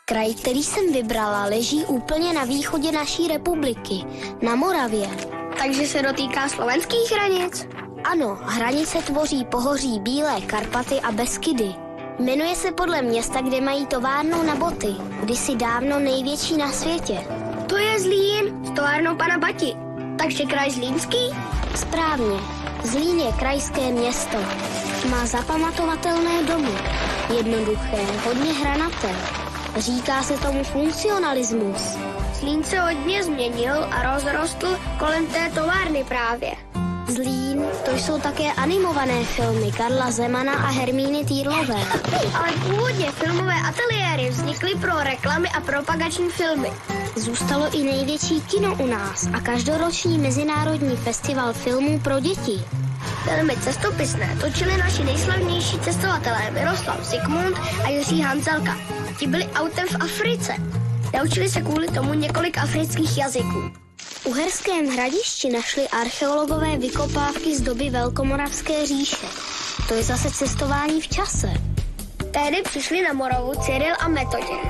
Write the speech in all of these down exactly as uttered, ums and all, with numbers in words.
Kraj, který jsem vybrala, leží úplně na východě naší republiky, na Moravě. Takže se dotýká slovenských hranic? Ano, hranice tvoří pohoří Bílé Karpaty a Beskydy. Jmenuje se podle města, kde mají továrnu na boty, kdysi dávno největší na světě. To je Zlín s továrnou pana Bati. Takže kraj Zlínský? Správně. Zlín je krajské město. Má zapamatovatelné domy. Jednoduché, hodně hranaté. Říká se tomu funkcionalismus. Zlín se hodně změnil a rozrostl kolem té továrny právě. Zlín, to jsou také animované filmy Karla Zemana a Hermíny Týrlové. Ale původně filmové ateliéry vznikly pro reklamy a propagační filmy. Zůstalo i největší kino u nás a každoroční mezinárodní festival filmů pro děti. Filmy cestopisné točili naši nejslavnější cestovatelé Miroslav Zikmund a Jiří Hanzelka. Ti byli autem v Africe. Naučili se kvůli tomu několik afrických jazyků. V Uherském Hradišti našli archeologové vykopávky z doby Velkomoravské říše. To je zase cestování v čase. Tehdy přišli na Moravu Cyril a Metoděj.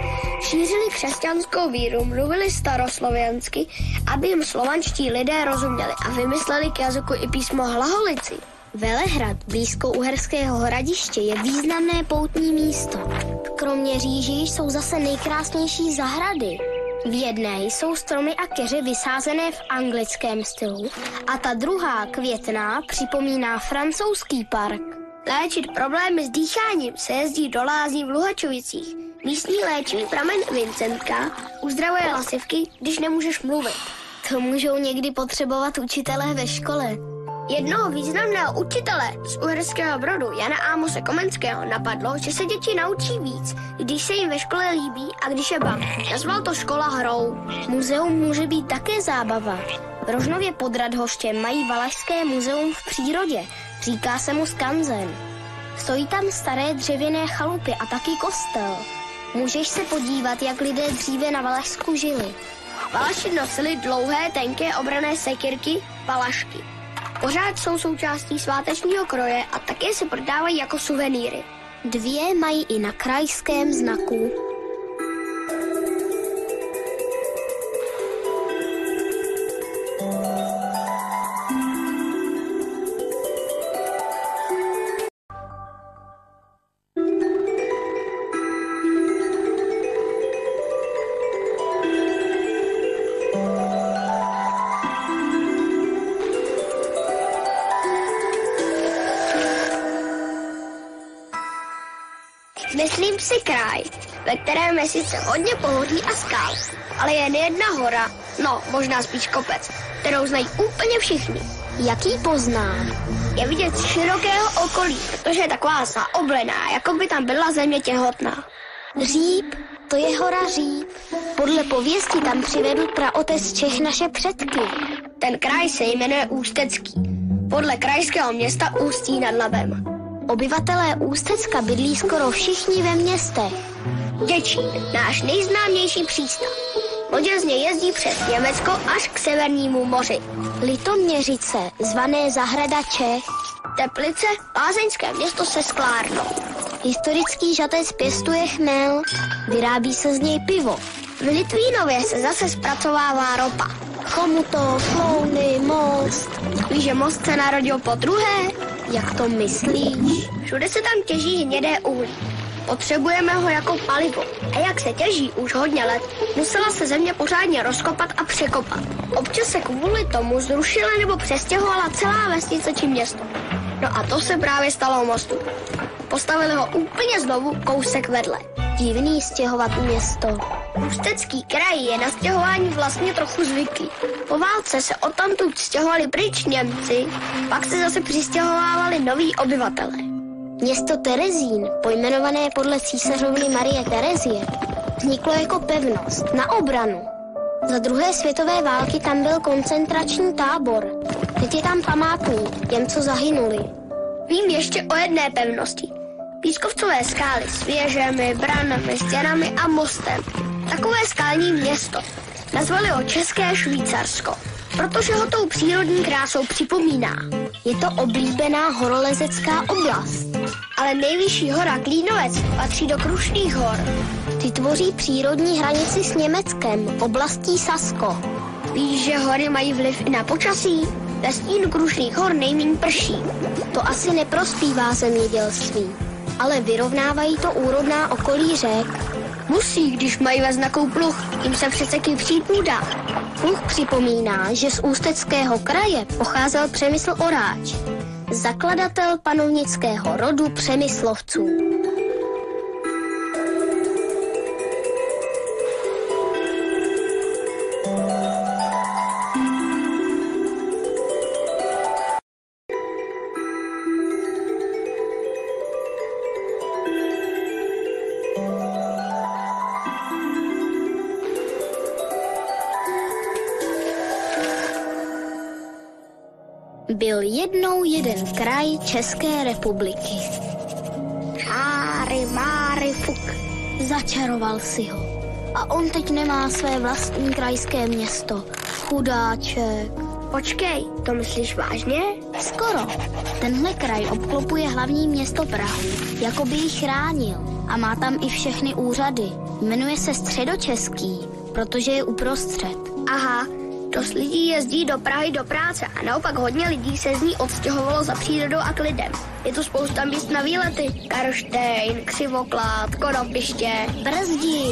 Šířili křesťanskou víru, mluvili staroslověnsky, aby jim slovanští lidé rozuměli a vymysleli k jazyku i písmo hlaholici. Velehrad blízko Uherského Hradiště je významné poutní místo. Kromě říží jsou zase nejkrásnější zahrady. V jedné jsou stromy a keře vysázené v anglickém stylu a ta druhá, květná, připomíná francouzský park. Léčit problémy s dýcháním se jezdí do lázní v Luhačovicích. Místní léčivý pramen Vincentka uzdravuje hlasivky, když nemůžeš mluvit. To můžou někdy potřebovat učitelé ve škole. Jednoho významného učitele z Uherského Brodu, Jana Ámose Komenského, napadlo, že se děti naučí víc, když se jim ve škole líbí a když je baví. Nazval to škola hrou. Muzeum může být také zábava. V Rožnově pod Radhoštěm mají Valašské muzeum v přírodě. Říká se mu Skanzen. Stojí tam staré dřevěné chalupy a taky kostel. Můžeš se podívat, jak lidé dříve na Valašsku žili. Valaši nosili dlouhé, tenké obranné sekyrky, valašky. Pořád jsou součástí svátečního kroje a také se prodávají jako suvenýry. Dvě mají i na krajském znaku. Myslím si kraj, ve kterém je sice hodně pohoří a skal, ale jen jedna hora, no možná spíš kopec, kterou znají úplně všichni. Jaký poznám? Je vidět z širokého okolí, protože je taková zaoblená, jako by tam byla země těhotná. Říp, to je hora Říp. Podle pověsti tam přivedl praotec Čech naše předky. Ten kraj se jmenuje Ústecký, podle krajského města Ústí nad Labem. Obyvatelé Ústecka bydlí skoro všichni ve městech. Děčín, náš nejznámější přístav. Lodě z něj jezdí přes Německo až k Severnímu moři. Litoměřice, zvané Zahrada Čech. Teplice, lázeňské město se sklárnou. Historický Žatec pěstuje chmel, vyrábí se z něj pivo. V Litvínově se zase zpracovává ropa. Chomutov, Louny, Most. Víš, že Most se narodil po druhé? Jak to myslíš? Všude se tam těží hnědé uhlí. Potřebujeme ho jako palivo. A jak se těží už hodně let, musela se země pořádně rozkopat a překopat. Občas se kvůli tomu zrušila nebo přestěhovala celá vesnice či město. No a to se právě stalo u Mostu. Postavili ho úplně znovu kousek vedle. Divný stěhovat město. Ústecký kraj je na stěhování vlastně trochu zvyklý. Po válce se odtamtud stěhovali pryč Němci, pak se zase přistěhovávali noví obyvatelé. Město Terezín, pojmenované podle císařovny Marie Terezie, vzniklo jako pevnost na obranu. Za druhé světové války tam byl koncentrační tábor. Teď je tam památník těm, co zahynuli. Vím ještě o jedné pevnosti. Pískovcové skály s věžemi, branami, stěnami a mostem. Takové skální město. Nazvali ho České Švýcarsko, protože ho tou přírodní krásou připomíná. Je to oblíbená horolezecká oblast. Ale nejvyšší hora Klínovec patří do Krušných hor. Ty tvoří přírodní hranici s Německem, oblastí Sasko. Víš, že hory mají vliv i na počasí? Ve stínu Krušných hor nejméně prší. To asi neprospívá zemědělství, ale vyrovnávají to úrodná okolí řek. Musí, když mají ve znaku pluh, jim se přece kypří půda. Pluh připomíná, že z Ústeckého kraje pocházel Přemysl Oráč, zakladatel panovnického rodu Přemyslovců. Byl jednou jeden kraj České republiky. Čáry, máry, fuk. Začaroval si ho. A on teď nemá své vlastní krajské město. Chudáček. Počkej, to myslíš vážně? Skoro. Tenhle kraj obklopuje hlavní město Prahu, jako by ji chránil. A má tam i všechny úřady. Jmenuje se Středočeský, protože je uprostřed. Aha. Dost lidí jezdí do Prahy do práce a naopak hodně lidí se z ní odstěhovalo za přírodou a klidem. Je tu spousta míst na výlety. Karlštejn, Křivoklát, Konopiště. Brzdi!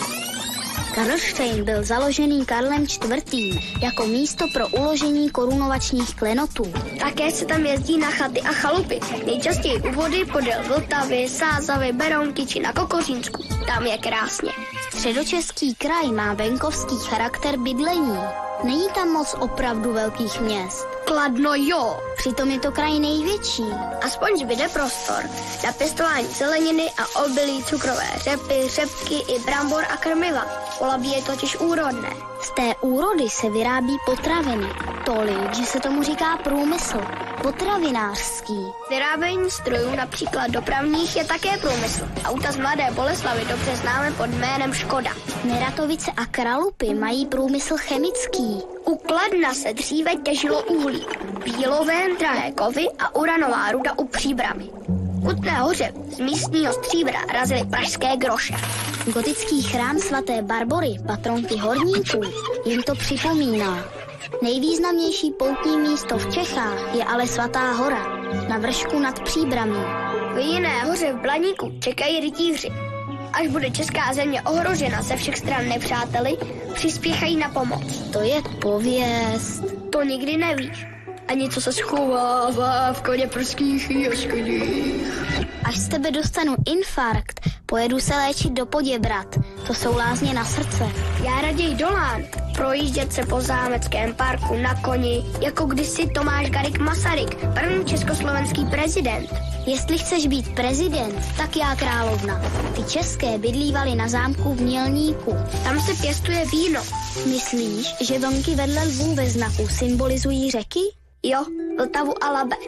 Karlštejn byl založený Karlem čtvrtým jako místo pro uložení korunovačních klenotů. Také se tam jezdí na chaty a chalupy. Nejčastěji u vody podél Vltavy, Sázavy, Berounky či na Kokořínsku. Tam je krásně. Středočeský kraj má venkovský charakter bydlení. Není tam moc opravdu velkých měst. Kladno jo. Přitom je to kraj největší. Aspoň zbyde prostor na pěstování zeleniny a obilí, cukrové řepy, řepky i brambor a krmiva. Polabí je totiž úrodné. Z té úrody se vyrábí potraviny. Tolik, že se tomu říká průmysl. Potravinářský. Vyrábění strojů, například dopravních, je také průmysl. Auta z Mladé Boleslavi dobře známe pod jménem Škoda. Neratovice a Kralupy mají průmysl chemický. U Kladna se dříve těžilo uhlí, bílové, drahé kovy a uranová ruda u Příbrami. V Kutné Hoře z místního stříbra razily pražské groše. Gotický chrám svaté Barbory, patronky horníků, jim to připomíná. Nejvýznamnější poutní místo v Čechách je ale Svatá hora, na vršku nad Příbramí. V jiné hoře v Blaníku čekají rytíři. Až bude česká země ohrožena ze všech stran nepřáteli, přispěchají na pomoc. To je pověst. To nikdy nevíš. Ani co se schovává v koněprských jeskyních. Až z tebe dostanu infarkt, pojedu se léčit do Poděbrad. To jsou lázně na srdce. Já raději do Lán. Projíždět se po zámeckém parku na koni, jako kdysi Tomáš Garrigue Masaryk, první československý prezident. Jestli chceš být prezident, tak já královna. Ty české bydlívaly na zámku v Mělníku. Tam se pěstuje víno. Myslíš, že vlnky vedle lvů ve znaku symbolizují řeky? Jo, Vltavu a Labe.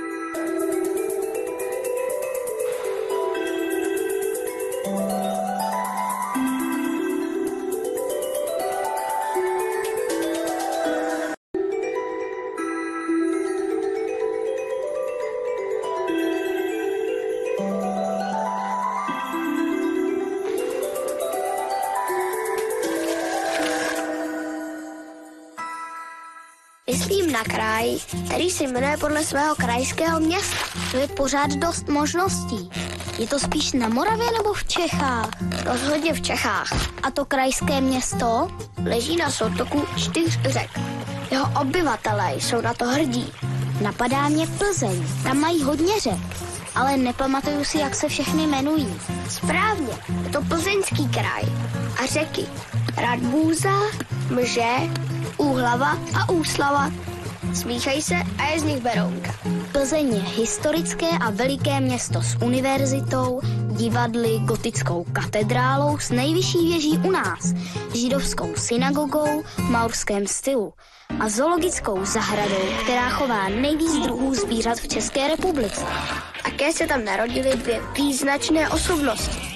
Myslím na kraj, který se jmenuje podle svého krajského města. To je pořád dost možností. Je to spíš na Moravě nebo v Čechách? Rozhodně v Čechách. A to krajské město? Leží na soutoku čtyř řek. Jeho obyvatelé jsou na to hrdí. Napadá mě Plzeň. Tam mají hodně řek, ale nepamatuju si, jak se všechny jmenují. Správně, je to Plzeňský kraj. A řeky Radbůza, Mže, Úhlava a Úslava. Smíchají se a je z nich Berounka. Plzeň je historické a veliké město s univerzitou, divadly, gotickou katedrálou s nejvyšší věží u nás, židovskou synagogou v maurském stylu a zoologickou zahradou, která chová nejvíc druhů zvířat v České republice. Také se tam narodily dvě význačné osobnosti.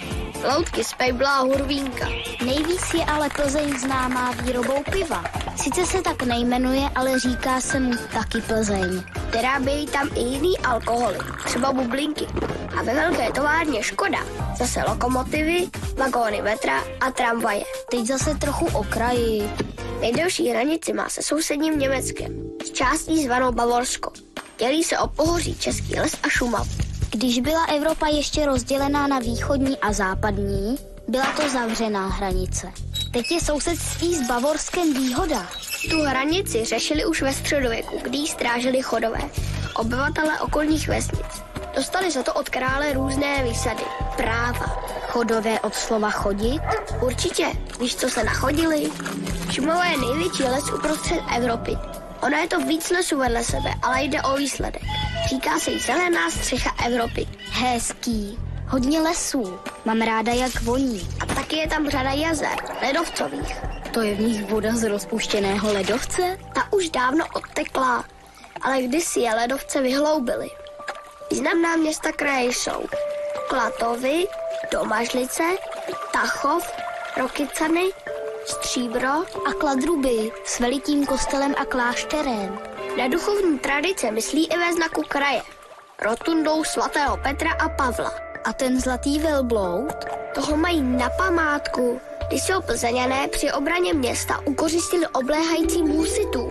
Loutky z Pejbla a Hurvínka. Nejvíc je ale Plzeň známá výrobou piva. Sice se tak nejmenuje, ale říká se mu taky Plzeň. Vyrábějí tam i jiný alkoholy, třeba bublinky. A ve velké továrně Škoda zase lokomotivy, vagóny metra a tramvaje. Teď zase trochu o kraji. Nejdelší hranici má se sousedním Německem, s částí zvanou Bavorsko. Dělí se o pohoří Český les a Šumavu. Když byla Evropa ještě rozdělená na východní a západní, byla to zavřená hranice. Teď je sousedství s Bavorskem výhoda. Tu hranici řešili už ve středověku, kdy ji strážili Chodové, obyvatelé okolních vesnic. Dostali za to od krále různé výsady, práva. Chodové od slova chodit? Určitě, víš, co se nachodili? Šumava je největší les uprostřed Evropy. Ona je to víc lesů vedle sebe, ale jde o výsledek. Říká se jí zelená střecha Evropy. Hezký. Hodně lesů. Mám ráda, jak voní. A taky je tam řada jezer, ledovcových. To je v nich voda z rozpuštěného ledovce? Ta už dávno odtekla, ale kdysi je ledovce vyhloubily. Významná města kraje jsou Klatovy, Domažlice, Tachov, Rokycany, Stříbro a Kladruby s velikým kostelem a klášterem. Na duchovní tradice myslí i ve znaku kraje. Rotundou svatého Petra a Pavla. A ten zlatý velbloud? Toho mají na památku, když se Plzeňané při obraně města ukořistili obléhajícím husitům.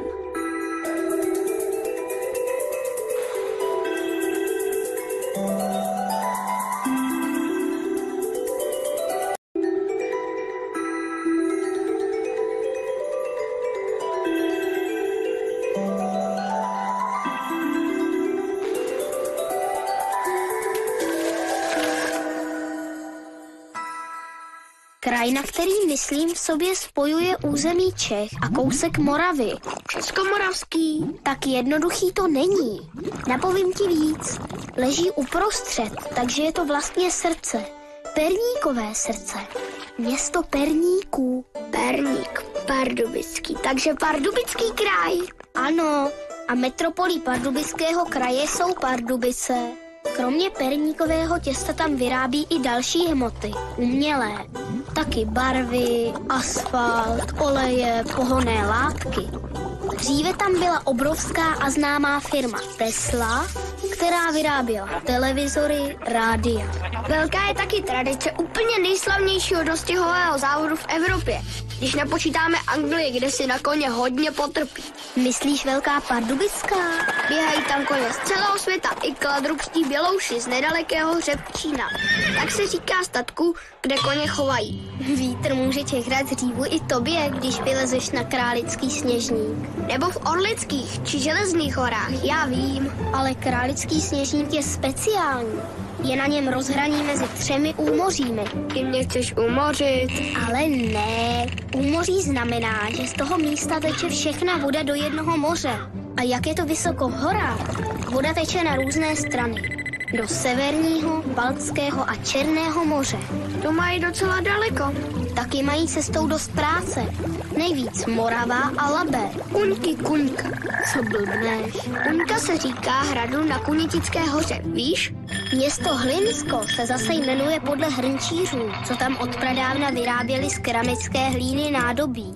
Kraj, na který, myslím, v sobě spojuje území Čech a kousek Moravy. Českomoravský. Tak jednoduchý to není. Napovím ti víc. Leží uprostřed, takže je to vlastně srdce. Perníkové srdce. Město Perníků. Perník, Pardubický, takže Pardubický kraj. Ano, a metropolí Pardubického kraje jsou Pardubice. Kromě perníkového těsta tam vyrábí i další hmoty, umělé. Taky barvy, asfalt, oleje, pohonné látky. Dříve tam byla obrovská a známá firma Tesla, která vyráběla televizory, rádia. Velká je taky tradice úplně nejslavnějšího dostihového závodu v Evropě, když napočítáme Anglii, kde si na koně hodně potrpí. Myslíš Velká Pardubická? Běhají tam koně z celého světa, i kladrubští bělouši z nedalekého Řepčína. Tak se říká statku, kde koně chovají. Vítr může čehrat dřívu i tobě, když vylezeš na Králický sněžník. Nebo v Orlických či Železných horách, já vím. Ale Králický sněžník je speciální. Je na něm rozhraní mezi třemi úmořími. Ty mě chceš umořit. Ale ne. Úmoří znamená, že z toho místa teče všechna voda do jednoho moře. A jak je to vysoko v horách, voda teče na různé strany. Do Severního, Baltského a Černého moře. To mají docela daleko. Taky mají cestou dost práce. Nejvíc Morava a Labe. Kuňky Kuňka. Co blbneš? Kuňka se říká hradu na Kunitické hoře, víš? Město Hlinsko se zase jmenuje podle hrnčířů, co tam od pradávna vyráběli z keramické hlíny nádobí.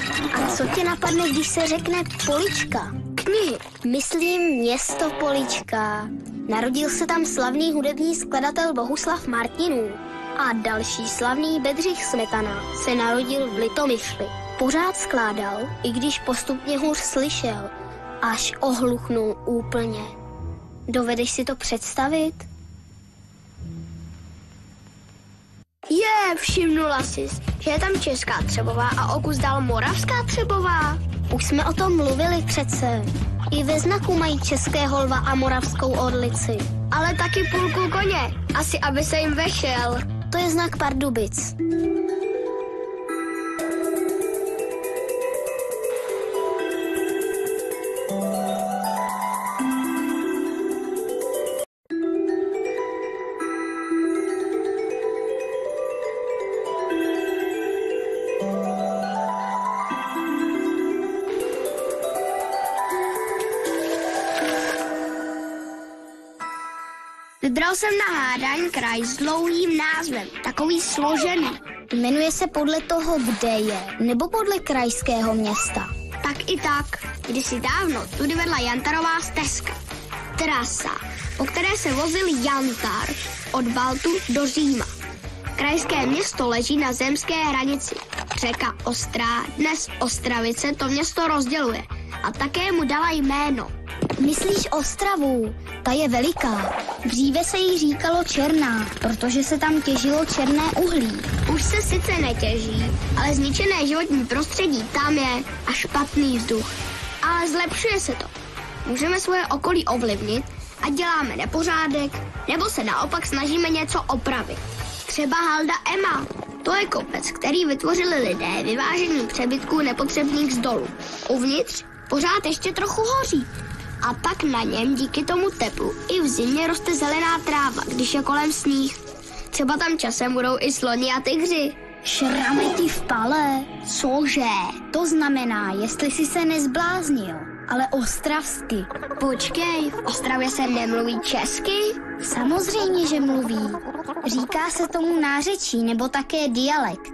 A co tě napadne, když se řekne Polička? Knihy. Myslím město Polička. Narodil se tam slavný hudební skladatel Bohuslav Martinů. A další slavný Bedřich Smetana se narodil v Litomyšli. Pořád skládal, i když postupně hůř slyšel, až ohluchnul úplně. Dovedeš si to představit? Je, všimnula jsi, že je tam Česká Třebová a o kus dál Moravská Třebová. Už jsme o tom mluvili přece. I ve znaku mají Českého lva a Moravskou orlici. Ale taky půlku koně, asi aby se jim vešel. To je znak Pardubic. Vybral jsem na hádání kraj s dlouhým názvem, takový složený. Jmenuje se podle toho, kde je, nebo podle krajského města? Tak i tak. Kdysi dávno tudy vedla Jantarová stezka. Trasa, po které se vozil jantar od Baltu do Říma. Krajské město leží na zemské hranici. Řeka Ostrá, dnes Ostravice, to město rozděluje a také mu dala jméno. Myslíš Ostravu? Ta je veliká. Dříve se jí říkalo Černá, protože se tam těžilo černé uhlí. Už se sice netěží, ale zničené životní prostředí tam je a špatný vzduch. Ale zlepšuje se to. Můžeme svoje okolí ovlivnit a děláme nepořádek, nebo se naopak snažíme něco opravit. Třeba Halda Ema. To je kopec, který vytvořili lidé vyvážením přebytků nepotřebných z dolů. Uvnitř pořád ještě trochu hoří. A tak na něm díky tomu teplu i v zimě roste zelená tráva, když je kolem sníh. Třeba tam časem budou i sloni a tygři. Šrameti v pale? Cože? To znamená, jestli jsi se nezbláznil, ale ostravsky. Počkej, v Ostravě se nemluví česky? Samozřejmě, že mluví. Říká se tomu nářečí nebo také dialekt.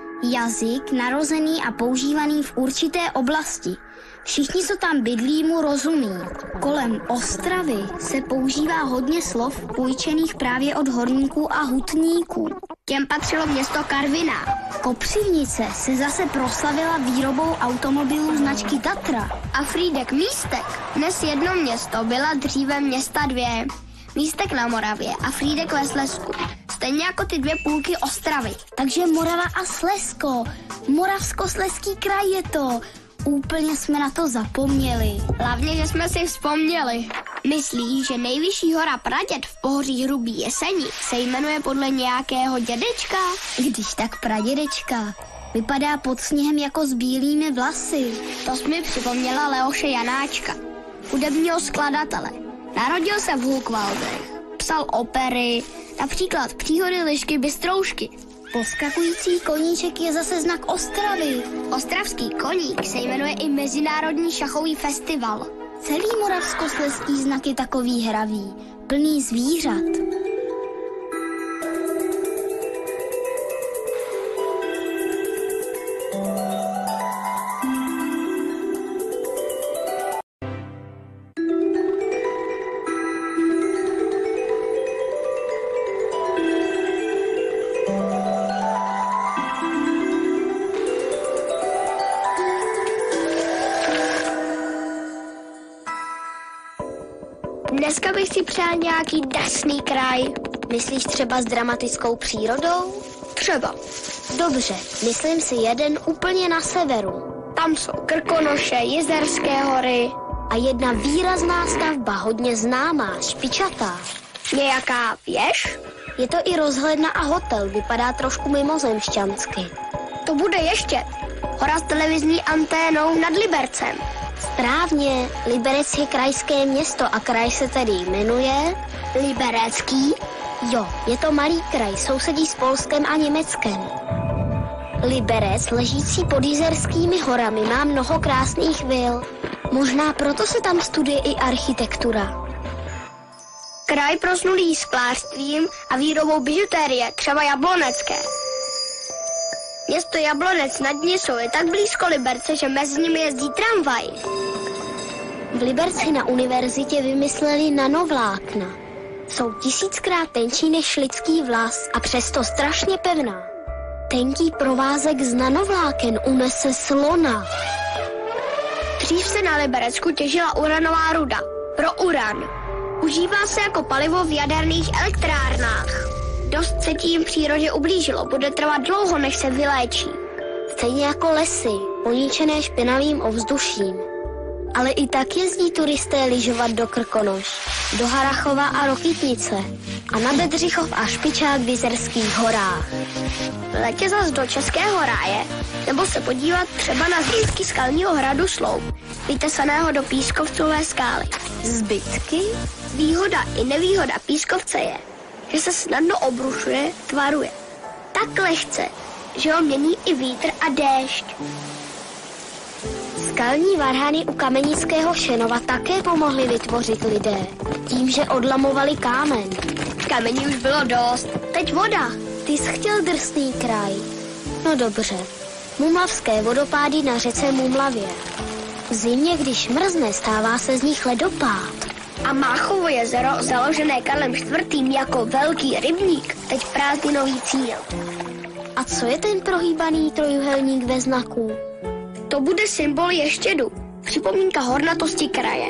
Jazyk narozený a používaný v určité oblasti. Všichni, co tam bydlí, mu rozumí. Kolem Ostravy se používá hodně slov půjčených právě od horníků a hutníků. Těm patřilo město Karviná. Kopřivnice se zase proslavila výrobou automobilů značky Tatra. A Frýdek Místek. Dnes jedno město, byla dříve města dvě. Místek na Moravě a Frýdek ve Slezsku. Stejně jako ty dvě půlky Ostravy. Takže Morava a Slezsko. Moravskoslezský kraj je to. Úplně jsme na to zapomněli. Hlavně, že jsme si vzpomněli. Myslíš, že nejvyšší hora Praděd v pohoří Hrubý Jesení se jmenuje podle nějakého dědečka? Když tak pradědečka. Vypadá pod sněhem jako s bílými vlasy. To jsi mi připomněla Leoše Janáčka, hudebního skladatele. Narodil se v Hukvaldech. Psal opery, například Příhody Lišky Bystroušky. Poskakující koníček je zase znak Ostravy. Ostravský koník se jmenuje i Mezinárodní šachový festival. Celý moravskoslezský znak je takový hravý, plný zvířat. Dneska bych si přál nějaký drsný kraj. Myslíš třeba s dramatickou přírodou? Třeba. Dobře, myslím si jeden úplně na severu. Tam jsou Krkonoše, Jizerské hory. A jedna výrazná stavba, hodně známá, špičatá. Nějaká věž? Je to i rozhledna a hotel, vypadá trošku mimozemšťansky. To bude ještě. Hora s televizní anténou nad Libercem. Správně, Liberec je krajské město a kraj se tedy jmenuje... Liberecký? Jo, je to malý kraj, sousedí s Polskem a Německem. Liberec, ležící pod Jizerskými horami, má mnoho krásných vil. Možná proto se tam studuje i architektura. Kraj prosnulý sklářstvím a výrobou bižutérie, třeba jablonecké. Město Jablonec nad Nisou je tak blízko Liberce, že mezi nimi jezdí tramvaj. V Liberci na univerzitě vymysleli nanovlákna. Jsou tisíckrát tenčí než lidský vlas a přesto strašně pevná. Tenký provázek z nanovláken unese slona. Dřív se na Liberecku těžila uranová ruda. Pro uran. Užívá se jako palivo v jaderných elektrárnách. Dost se tím přírodě ublížilo, bude trvat dlouho, než se vyléčí. Stejně jako lesy, poničené špinavým ovzduším. Ale i tak jezdí turisté lyžovat do Krkonoš, do Harachova a Rokytnice a na Bedřichov a Špičák v Jizerských horách. Letět zas do Českého ráje, nebo se podívat třeba na zbytky skalního hradu Sloup, vytesaného do pískovcové skály. Zbytky? Výhoda i nevýhoda pískovce je, že se snadno obrušuje, tvaruje. Tak lehce, že ho mění i vítr a déšť. Skalní varhany u Kamenického Šenova také pomohli vytvořit lidé, tím, že odlamovali kámen. kamení už bylo dost. Teď voda. Ty jsi chtěl drsný kraj. No dobře. Mumlavské vodopády na řece Mumlavě. V zimě, když mrzne, stává se z nich ledopád. A Máchovo jezero, založené Karlem čtvrtým jako velký rybník, teď prázdninový cíl. A co je ten prohýbaný trojuhelník ve znaku? To bude symbol Ještědu, připomínka hornatosti kraje.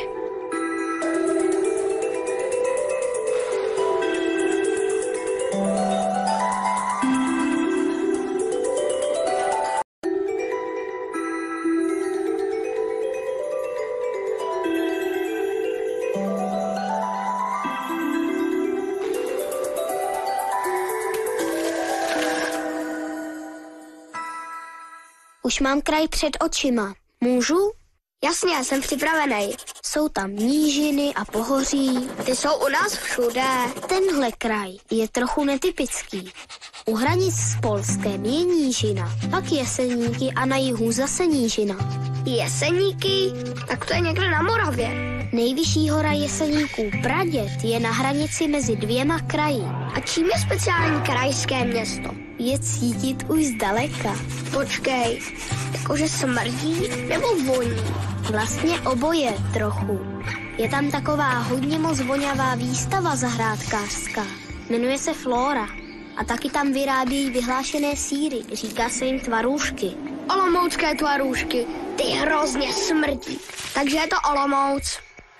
Už mám kraj před očima. Můžu? Jasně, jsem připravený. Jsou tam nížiny a pohoří. Ty jsou u nás všude. Tenhle kraj je trochu netypický. U hranic s Polskem je nížina, pak Jeseníky a na jihu zase nížina. Jeseníky? Tak to je někde na Moravě. Nejvyšší hora Jeseníků Praděd je na hranici mezi dvěma kraji. A čím je speciální krajské město? Je cítit už zdaleka. Počkej, jakože smrdí nebo voní? Vlastně oboje trochu. Je tam taková hodně moc voňavá výstava zahrádkářská. Jmenuje se Flora. A taky tam vyrábějí vyhlášené sýry. Říká se jim tvarůžky. Olomoucké tvarůžky. Ty hrozně smrdí. Takže je to Olomouc.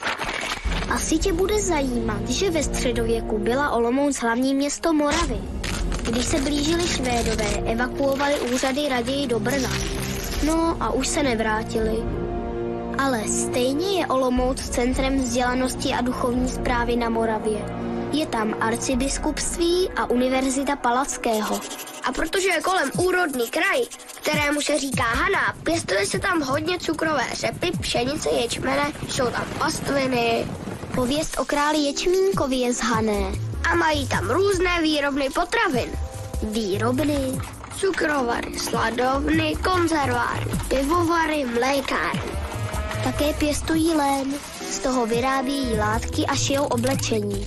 Asi tě bude zajímat, že ve středověku byla Olomouc hlavní město Moravy. Když se blížili Švédové, evakuovali úřady raději do Brna. No a už se nevrátili. Ale stejně je Olomouc centrem vzdělanosti a duchovní správy na Moravě. Je tam arcibiskupství a Univerzita Palackého. A protože je kolem úrodný kraj, kterému se říká Haná, pěstuje se tam hodně cukrové řepy, pšenice, ječmene, jsou tam pastviny. Pověst o králi Ječmínkovi je z Hané. A mají tam různé výrobny potravin. Výrobny? Cukrovary, sladovny, konzervárny, pivovary, mlékárny. Také pěstují lén. Z toho vyrábějí látky a šijou oblečení.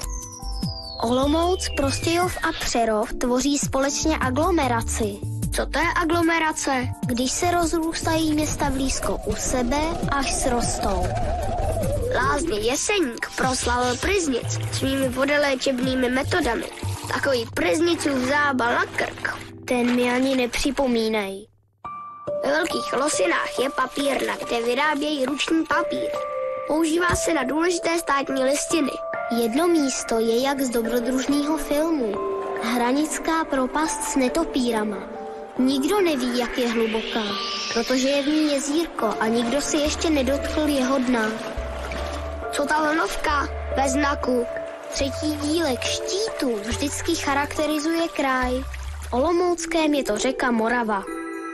Olomouc, Prostějov a Přerov tvoří společně aglomeraci. Co to je aglomerace? Když se rozrůstají města blízko u sebe, až srostou. Lázně Jeseník proslavil Pryznic svými vodoléčebnými metodami. Takový Pryznicův zábal na krk. Ten mi ani nepřipomínej. Ve Velkých Losinách je papírna, kde vyrábějí ruční papír. Používá se na důležité státní listiny. Jedno místo je jak z dobrodružného filmu. Hranická propast s netopírama. Nikdo neví, jak je hluboká, protože je v ní jezírko a nikdo si ještě nedotkl jeho dna. Co ta vlnovka? Bez znaku. Třetí dílek štítu vždycky charakterizuje kraj. V Olomouckém je to řeka Morava.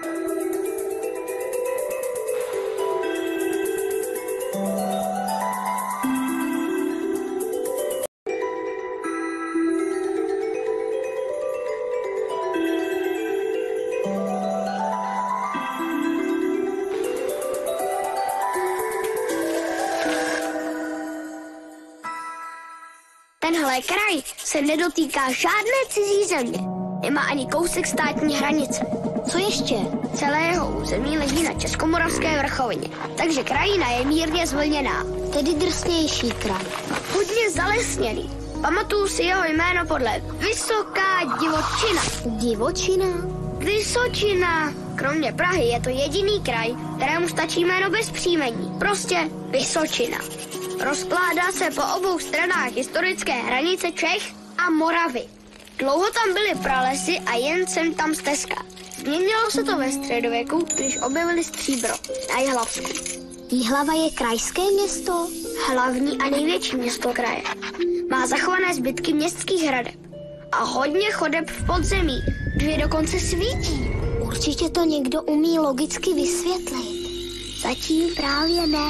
Tenhle kraj se nedotýká žádné cizí země. Nemá ani kousek státní hranice. Co ještě? Celé jeho území leží na Českomoravské vrchovině, takže krajina je mírně zvlněná. Tedy drsnější kraj. Hodně zalesněný. Pamatuju si jeho jméno podle Vysoká divočina. Divočina? Vysočina. Kromě Prahy je to jediný kraj, kterému stačí jméno bez příjmení. Prostě Vysočina. Rozkládá se po obou stranách historické hranice Čech a Moravy. Dlouho tam byly pralesy a jen sem tam stezka. Změnilo se to ve středověku, když objevili stříbro na Jihlavsku. Jihlava je krajské město? Hlavní a největší město kraje. Má zachované zbytky městských hradeb a hodně chodeb v podzemí, dvě dokonce svítí. Určitě to někdo umí logicky vysvětlit. Zatím právě ne.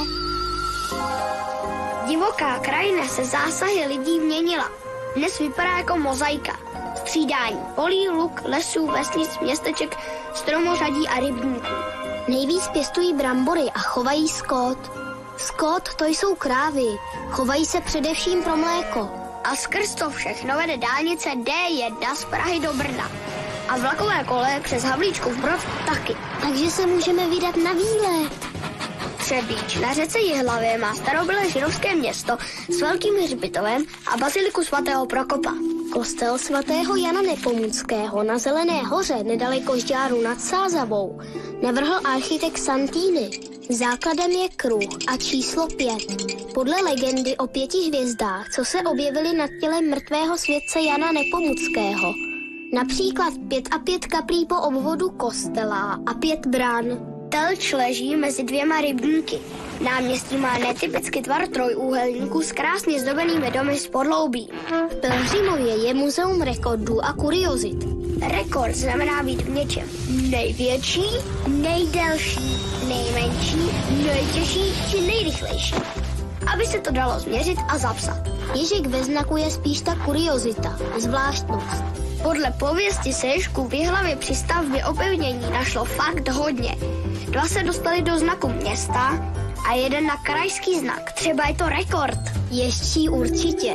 Divoká krajina se zásahy lidí měnila. Dnes vypadá jako mozaika. Střídání polí, luk, lesů, vesnic, městeček, stromořadí a rybníků. Nejvíc pěstují brambory a chovají skot. Skot, to jsou krávy. Chovají se především pro mléko. A skrz to všechno vede dálnice D jedna z Prahy do Brna. A vlakové koleje přes Havlíčkův Brod taky. Takže se můžeme vydat na výlet. Třebíč na řece Jihlavě má starobylé židovské město s velkým hřbitovem a baziliku svatého Prokopa. Kostel svatého Jana Nepomuckého na Zelené hoře nedaleko Žďáru nad Sázavou navrhl architekt Santini. Základem je kruh a číslo pět. Podle legendy o pěti hvězdách, co se objevily nad tělem mrtvého světce Jana Nepomuckého. Například pět a pět kaplí po obvodu kostela a pět brán. Telč leží mezi dvěma rybníky. Náměstí má netypický tvar trojúhelníku s krásně zdobenými domy s podloubím. V Pelhřimově je muzeum rekordů a kuriozit. Rekord znamená být v něčem největší, nejdelší, nejmenší, nejtěžší či nejrychlejší. Aby se to dalo změřit a zapsat. Ježek ve znaku je spíš ta kuriozita, zvláštnost. Podle pověsti se ježků v Jihlavě při stavbě opevnění našlo fakt hodně. Dva se dostali do znaku města a jeden na krajský znak. Třeba je to rekord. Ježčí určitě.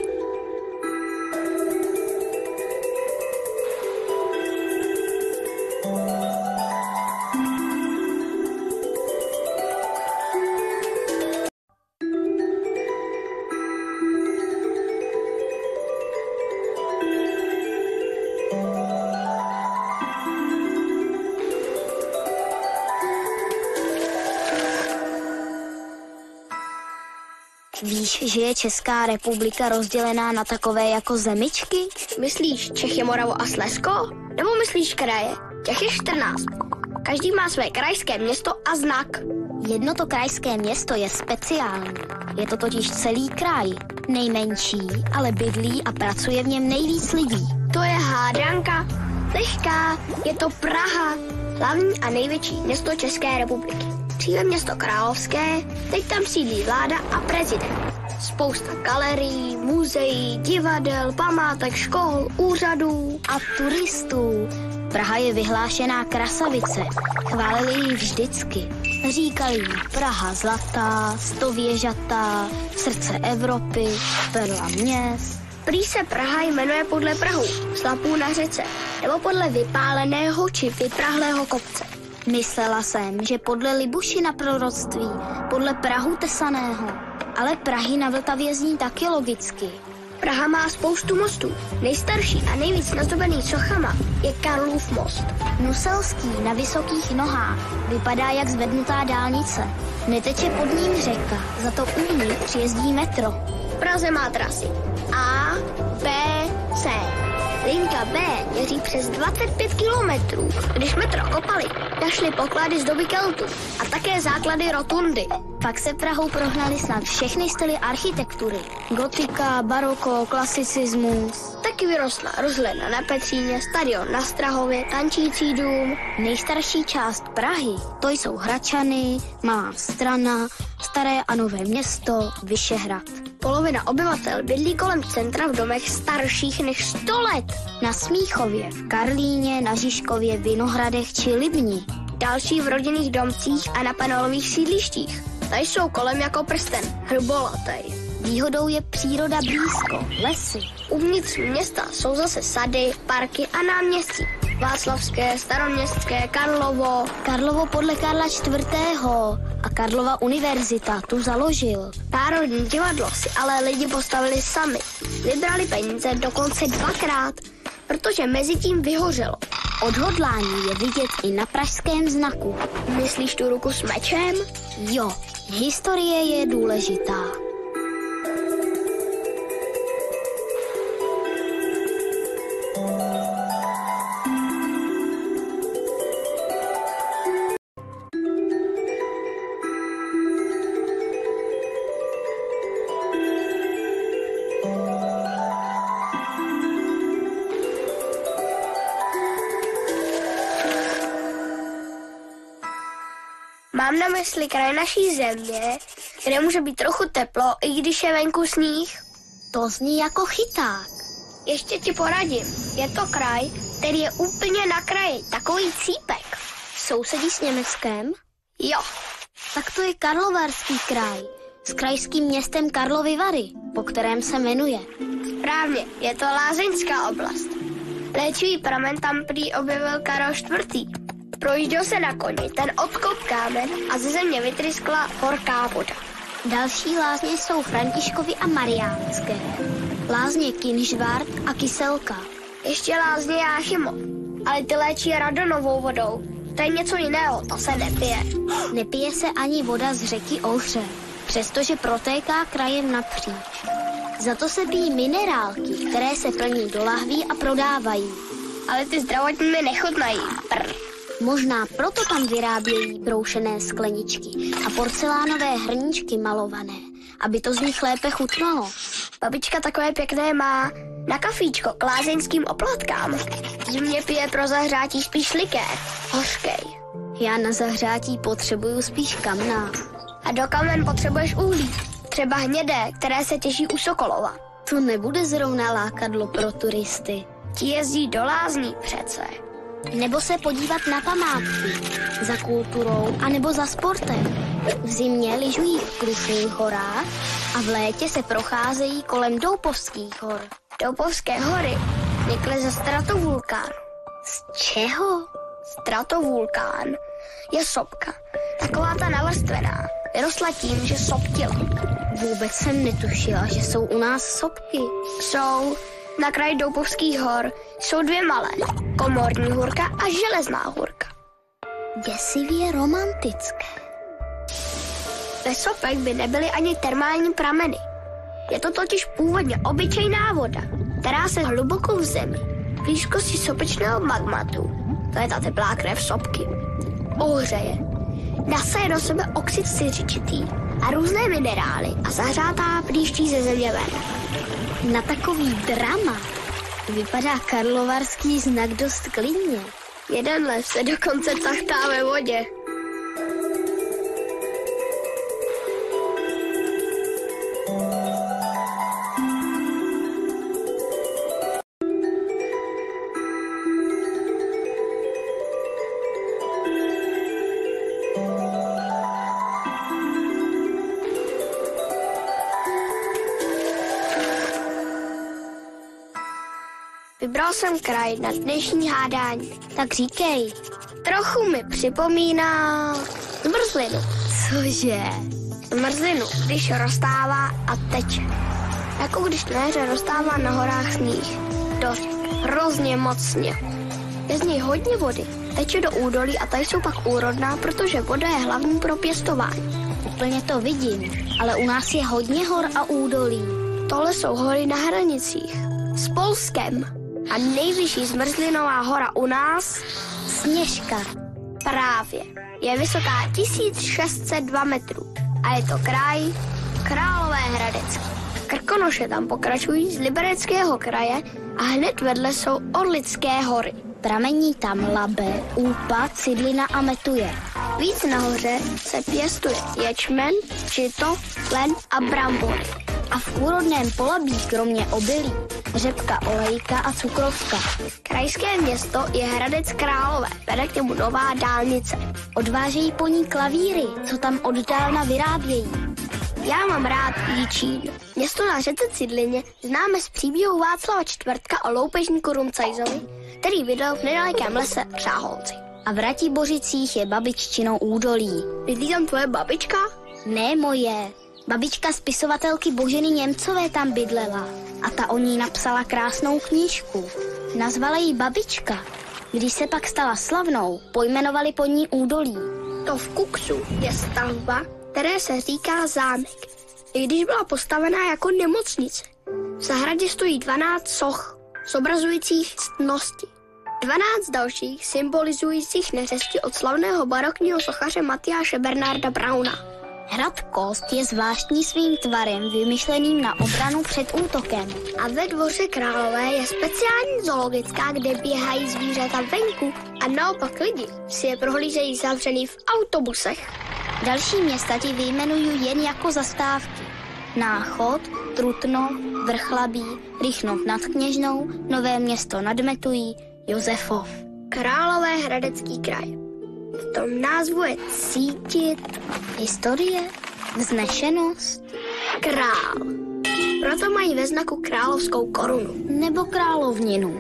Víš, že je Česká republika rozdělená na takové jako zemičky? Myslíš Čechy, Moravu a Slezsko? Nebo myslíš kraje? Těch je čtrnáct. Každý má své krajské město a znak. Jedno to krajské město je speciální. Je to totiž celý kraj. Nejmenší, ale bydlí a pracuje v něm nejvíc lidí. To je hádanka. Lehká, je to Praha. Hlavní a největší město České republiky. Dříve město královské, teď tam sídlí vláda a prezident. Spousta galerií, muzeí, divadel, památek, škol, úřadů a turistů. Praha je vyhlášená krasavice. Chválili ji vždycky. Říkali jí Praha zlatá, stověžatá, srdce Evropy, perla měst. Prý se Praha jmenuje podle prahu, slapů na řece, nebo podle vypáleného či vyprahlého kopce. Myslela jsem, že podle Libušina proroctví, podle prahu tesaného, ale Prahy na Vltavě zní taky logicky. Praha má spoustu mostů. Nejstarší a nejvíc nazdobený sochama je Karlův most. Nuselský na vysokých nohách vypadá jak zvednutá dálnice. Neteče pod ním řeka, za to uvnitř jezdí metro. V Praze má trasy A, B, C. Linka B měří přes dvacet pět kilometrů. Když metro kopali, našli poklady z doby Keltů a také základy rotundy. Pak se Prahou prohnali snad všechny styly architektury. Gotika, baroko, klasicismus. Taky vyrostla rozhledna na Petříně, stadion na Strahově, tančící dům. Nejstarší část Prahy, to jsou Hradčany, Malá Strana, Staré a Nové Město, Vyšehrad. Polovina obyvatel bydlí kolem centra v domech starších než sto let. Na Smíchově, v Karlíně, na Žižkově, Vinohradech či Libni. Další v rodinných domcích a na panelových sídlištích. Ta jsou kolem jako prsten, hrbolatej. Výhodou je příroda blízko, lesy. Uvnitř města jsou zase sady, parky a náměstí. Václavské, Staroměstské, Karlovo. Karlovo podle Karla čtvrtého. A Karlova univerzita tu založil. Národní divadlo si ale lidi postavili sami. Vybrali peníze dokonce dvakrát, protože mezi tím vyhořelo. Odhodlání je vidět i na pražském znaku. Myslíš tu ruku s mečem? Jo, historie je důležitá. Mám na mysli kraj naší země, kde může být trochu teplo, i když je venku sníh. To zní jako chyták. Ještě ti poradím. Je to kraj, který je úplně na kraji, takový cípek. Sousedí s Německem? Jo. Tak to je Karlovarský kraj, s krajským městem Karlovy Vary, po kterém se jmenuje. Správně, je to lázeňská oblast. Léčivý pramen tam prý objevil Karel čtvrtý. Projížděl se na koni, ten odkop kámen a ze země vytryskla horká voda. Další lázně jsou Františkovy a Mariánské. Lázně Kynžvart a Kyselka. Ještě lázně Jáchymov, ale ty léčí radonovou vodou. To je něco jiného, to se nepije. Nepije se ani voda z řeky Ohře, přestože protéká krajem napříč. Za to se pijí minerálky, které se plní do lahví a prodávají. Ale ty zdravotní mi nechutnají. Prr. Možná proto tam vyrábějí broušené skleničky a porcelánové hrníčky malované, aby to z nich lépe chutnalo. Babička takové pěkné má na kafíčko k lázeňským oplatkám. Zimě pije pro zahřátí spíš likér, hořkej. Já na zahřátí potřebuju spíš kamna. A do kamen potřebuješ uhlí, třeba hnědé, které se těží u Sokolova. To nebude zrovna lákadlo pro turisty. Ti jezdí do lázní přece. Nebo se podívat na památky, za kulturou anebo za sportem. V zimě lyžují v Krušných horách a v létě se procházejí kolem Doupovských hor. Doupovské hory vznikly ze stratovulkánu. Z čeho? Stratovulkán je sopka, taková ta navrstvená. Vyrostla tím, že soptila. Vůbec jsem netušila, že jsou u nás sopky. Jsou. Na kraji Doupovských hor jsou dvě malé. Komorní hůrka a železná hůrka. Děsivě romantické. Bez sopek by nebyly ani termální prameny. Je to totiž původně obyčejná voda, která se hluboko v zemi, v blízkosti sopečného magmatu, to je ta teplá krev sopky, ohřeje. Nasaje do sebe oxid siřičitý a různé minerály a zahřátá příští ze země ven. Na takový drama vypadá karlovarský znak dost klidně. Jeden lev se dokonce tachtá ve vodě. Vybral jsem kraj na dnešní hádání. Tak říkej. Trochu mi připomíná zmrzlinu. Cože? Zmrzlinu, když roztává a teče. Jako když na jaře roztává na horách sníh. Do řek. Hrozně moc sněhu. Je z něj hodně vody. Teče do údolí a ta jsou pak úrodná, protože voda je hlavní pro pěstování. Úplně to vidím, ale u nás je hodně hor a údolí. Tohle jsou hory na hranicích. S Polskem. A nejvyšší zmrzlinová hora u nás? Sněžka. Právě. Je vysoká tisíc šest set dva metrů. A je to kraj Královéhradecký. Krkonoše tam pokračují z Libereckého kraje a hned vedle jsou Orlické hory. Pramení tam Labe, Úpa, Cidlina a Metuje. Víc nahoře se pěstuje ječmen, žito, len a brambory. A v úrodném Polabí kromě obilí řepka, olejka a cukrovka. Krajské město je Hradec Králové, vede k němu nová dálnice. Odvážejí po ní klavíry, co tam od dálna vyrábějí. Já mám rád Jičín. Město na řece Cidlině známe z příběhu Václava Čtvrtka o loupežníku Rumcajzovi, který vydal v nedalekém lese Řáholci. A v Ratibořicích je babiččino údolí. Bydlí tam tvoje babička? Ne moje. Babička spisovatelky Boženy Němcové tam bydlela a ta o ní napsala krásnou knížku. Nazvala ji Babička. Když se pak stala slavnou, pojmenovali po ní údolí. To v Kuksu je stavba, které se říká zámek, i když byla postavená jako nemocnice. V zahradě stojí dvanáct soch, zobrazujících ctnosti. dvanáct dalších symbolizujících neřesti od slavného barokního sochaře Matyáše Bernarda Brauna. Hrad Kost je zvláštní svým tvarem vymyšleným na obranu před útokem. A ve dvoře Králové je speciální zoologická, kde běhají zvířata venku a naopak lidi si je prohlížejí zavřený v autobusech. Další města ti vyjmenuju jen jako zastávky. Náchod, Trutnov, Vrchlabí, Rychnov nad Kněžnou, Nové Město nad Metují, Josefov. Královéhradecký kraj. V tom názvu je cítit historie, vznešenost, král. Proto mají ve znaku královskou korunu. Nebo královninu.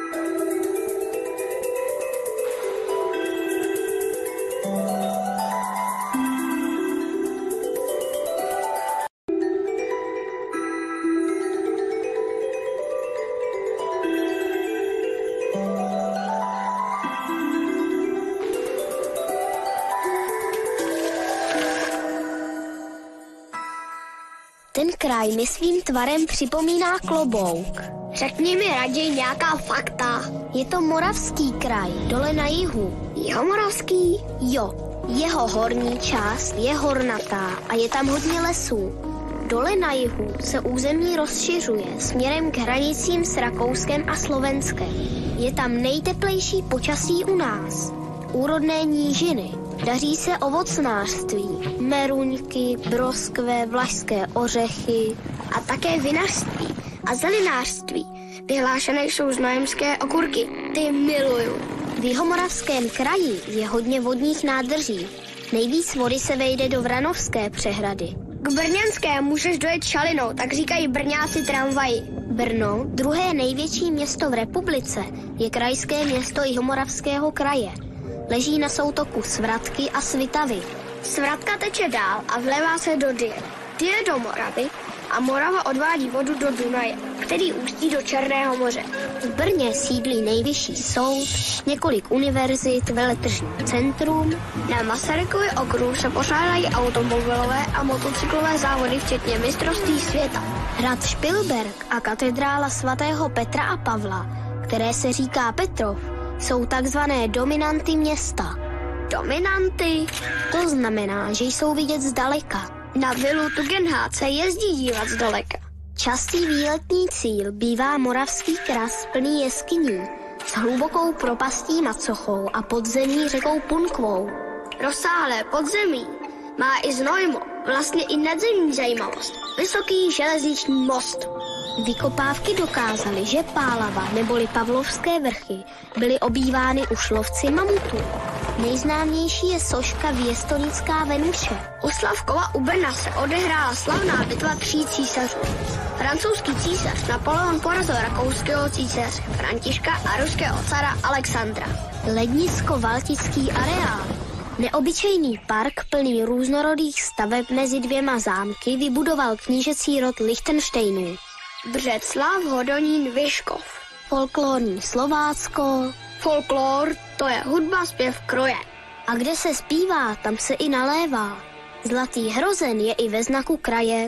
Ten kraj mi svým tvarem připomíná klobouk. Řekni mi raději nějaká fakta. Je to Moravský kraj, dole na jihu. Jihomoravský? Jo, jeho horní část je hornatá a je tam hodně lesů. Dole na jihu se území rozšiřuje směrem k hranicím s Rakouskem a Slovenskem. Je tam nejteplejší počasí u nás. Úrodné nížiny. Daří se ovocnářství, meruňky, broskve, vlašské ořechy a také vinařství a zelinářství. Vyhlášené jsou znojemské okurky. Ty miluju. V Jihomoravském kraji je hodně vodních nádrží. Nejvíc vody se vejde do Vranovské přehrady. K brněnské můžeš dojet šalinou, tak říkají Brňáci tramvaji. Brno, druhé největší město v republice, je krajské město Jihomoravského kraje. Leží na soutoku Svratky a Svitavy. Svratka teče dál a vlévá se do Dyje. Dyje do Moravy a Morava odvádí vodu do Dunaje, který ústí do Černého moře. V Brně sídlí nejvyšší soud, několik univerzit, veletržní centrum. Na Masarykově okruhu se pořádají automobilové a motocyklové závody, včetně mistrovství světa. Hrad Špilberk a katedrála svatého Petra a Pavla, které se říká Petrov, jsou takzvané dominanty města. Dominanty? To znamená, že jsou vidět zdaleka. Na vilu Tugendhat se jezdí dívat zdaleka. Častý výletní cíl bývá Moravský kras plný jeskyní s hlubokou propastí Macochou a podzemí řekou Punkvou. Rozsáhlé podzemí má i Znojmo, vlastně i nadzemní zajímavost. Vysoký železniční most. Vykopávky dokázaly, že Pálava neboli Pavlovské vrchy byly obývány už lovci mamutů. Nejznámější je soška Věstonická Venuše. U Slavkova u Brna se odehrála slavná bitva tří císařů. Francouzský císař Napoleon porazil rakouského císaře Františka a ruského cara Alexandra. Lednicko-Valtický areál. Neobyčejný park plný různorodých staveb mezi dvěma zámky vybudoval knížecí rod Lichtenštejnů. Břeclav, Hodonín, Vyškov. Folklorní Slovácko. Folklor, to je hudba, zpěv, kroje. A kde se zpívá, tam se i nalévá. Zlatý hrozen je i ve znaku kraje.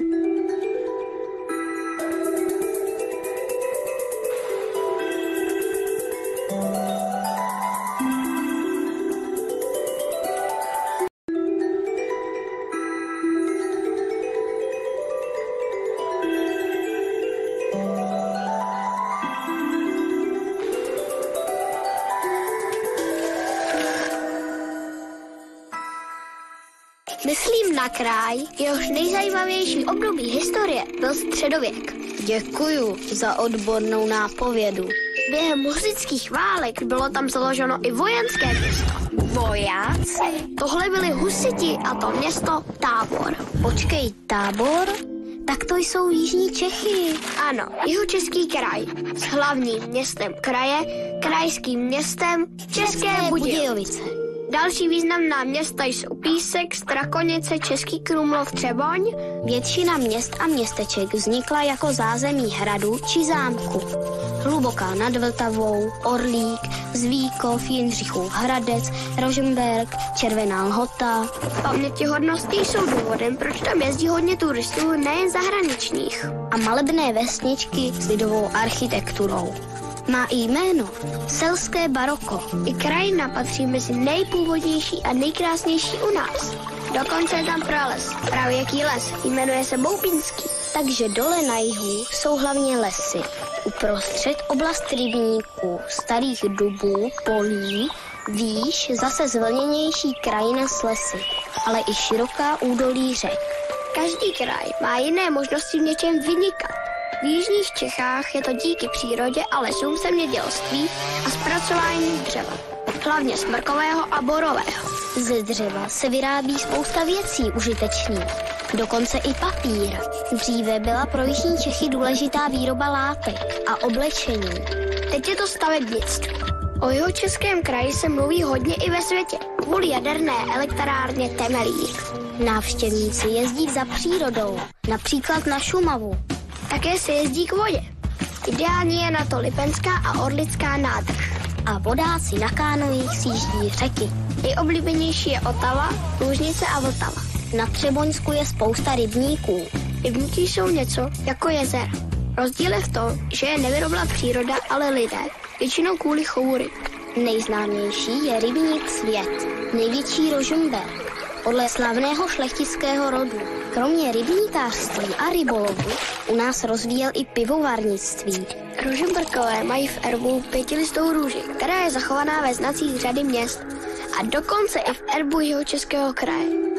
Myslím na kraj, jehož nejzajímavější období historie byl středověk. Děkuju za odbornou nápovědu. Během husitských válek bylo tam založeno i vojenské město. Vojáci? Tohle byli husiti a to město Tábor. Počkej, Tábor? Tak to jsou jižní Čechy. Ano, jihočeský kraj s hlavním městem kraje, krajským městem České Budějovice. Další významná města jsou Písek, Strakonice, Český Krumlov, Třeboň. Většina měst a městeček vznikla jako zázemí hradu či zámku. Hluboká nad Vltavou, Orlík, Zvíkov, Jindřichův Hradec, Rožmberk, Červená Lhota. Pamětihodnosti jsou důvodem, proč tam jezdí hodně turistů, nejen zahraničních. A malebné vesničky s lidovou architekturou. Má i jméno selské baroko. I krajina patří mezi nejpůvodnější a nejkrásnější u nás. Dokonce je tam prales, pravěký les, jmenuje se Boupínský. Takže dole na jihu jsou hlavně lesy. Uprostřed oblast rybníků, starých dubů, polí, výš zase zvlněnější krajina s lesy, ale i široká údolí řek. Každý kraj má jiné možnosti v něčem vynikat. V jižních Čechách je to díky přírodě a lesům, zemědělství a zpracování dřeva, hlavně smrkového a borového. Ze dřeva se vyrábí spousta věcí užitečných. dokonce i papír. Dříve byla pro jižní Čechy důležitá výroba látek a oblečení. Teď je to stavebnictví. O Jihočeském kraji se mluví hodně i ve světě, kvůli jaderné elektrárně Temelín. Návštěvníci jezdí za přírodou, například na Šumavu. Také se jezdí k vodě. Ideální je na to Lipenská a Orlická nádrž. A vodáci na kánojích sjíždí řeky. Nejoblíbenější je Otava, Lužnice a Vltava. Na Třeboňsku je spousta rybníků. Rybníky jsou něco jako jezera. Rozdíl je v tom, že je nevyrobila příroda, ale lidé, většinou kvůli chovu ryb. Nejznámější je rybník Svět, největší Rožmberk, podle slavného šlechtického rodu. Kromě rybníkářství a rybolovu u nás rozvíjel i pivovarnictví. Rožmberkové mají v erbu pětilistou růži, která je zachovaná ve znacích řady měst a dokonce i v erbu Jihočeského kraje.